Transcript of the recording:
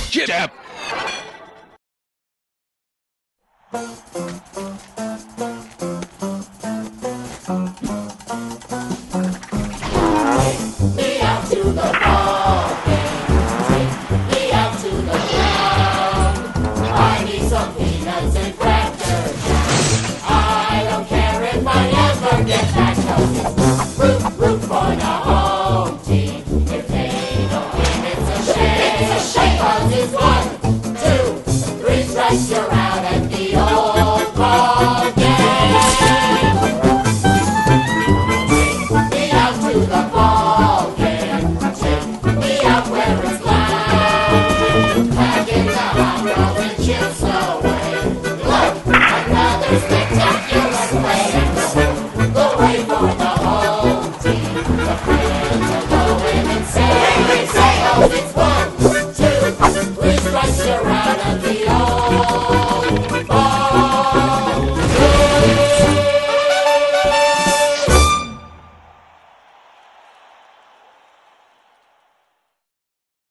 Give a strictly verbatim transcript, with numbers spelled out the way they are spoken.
Jab. Me out to the ball game. Take me out to the ground. I need some peanuts and crackers. I don't care if I ever get back home. Root, root for the home team. If they don't win, it's a shame. It's a shame. Cause it's one, two, three strikes, you're out at the old ball game. Take me out to the ball game. Take me out where it's loud. Back in the hot rod and chips away. Look, another spectacular play. Go away for the home team. The fans are going insane. Say, oh, it's one, two, three strikes, you're out of the